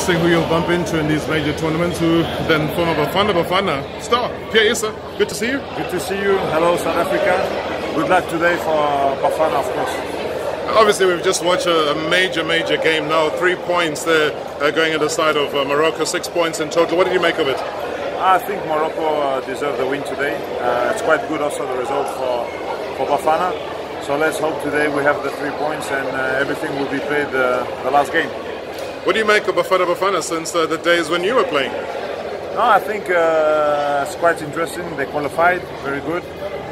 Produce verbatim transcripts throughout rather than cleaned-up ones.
Seeing who you'll bump into in these major tournaments, who then former Bafana Bafana star, Pierre Issa. Good to see you. Good to see you. Hello, South Africa. Good luck today for Bafana, of course. Obviously, we've just watched a, a major, major game now. Three points there uh, going at the side of uh, Morocco, six points in total. What did you make of it? I think Morocco uh, deserved the win today. Uh, it's quite good also the result for, for Bafana. So let's hope today we have the three points and uh, everything will be played uh, the last game. What do you make of Bafana Bafana since uh, the days when you were playing? No, I think uh, it's quite interesting. They qualified, very good.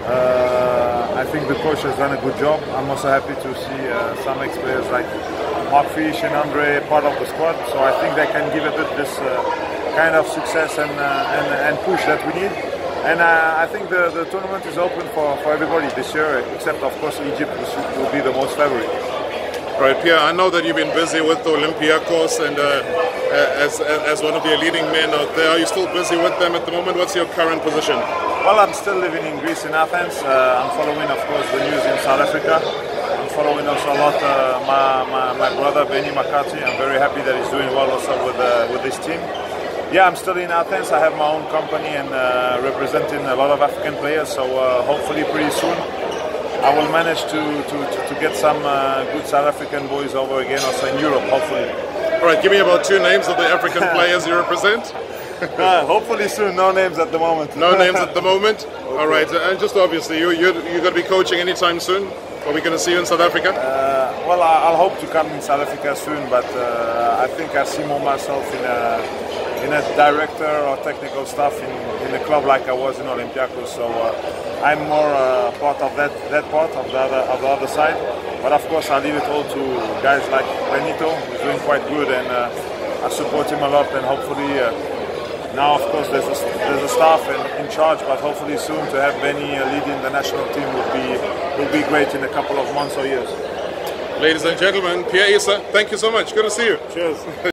Uh, I think the coach has done a good job. I'm also happy to see uh, some ex-players like Mark Fish and Andre part of the squad. So I think they can give a bit this uh, kind of success and, uh, and, and push that we need. And uh, I think the, the tournament is open for, for everybody this year, except of course Egypt, which will be the most favorite. Right, Pierre, I know that you've been busy with Olympiacos and uh, as, as one of their leading men out there. Are you still busy with them at the moment? What's your current position? Well, I'm still living in Greece, in Athens. Uh, I'm following, of course, the news in South Africa. I'm following also a lot uh, my, my, my brother, Benny McCarthy. I'm very happy that he's doing well also with, uh, with this team. Yeah, I'm still in Athens. I have my own company and uh, representing a lot of African players. So uh, hopefully pretty soon I will manage to, to, to, to get some uh, good South African boys over again, also in Europe, hopefully. All right, give me about two names of the African players you represent. uh, hopefully soon, no names at the moment. No names at the moment? Okay. All right, and just obviously, you, you're, you're going to be coaching anytime soon? Are we going to see you in South Africa? Uh, well, I'll hope to come in South Africa soon, but uh, I think I see more myself in a in a director or technical staff in, in a club like I was in Olympiacos. So uh, I'm more uh, part of that that part of the other of the other side. But of course, I leave it all to guys like Benito, who's doing quite good, and uh, I support him a lot. And hopefully, uh, now of course there's a, there's a staff in, in charge, but hopefully soon to have Benny uh, leading the national team would be will be great in a couple of months or years. Ladies and gentlemen, Pierre Issa, thank you so much. Good to see you. Cheers.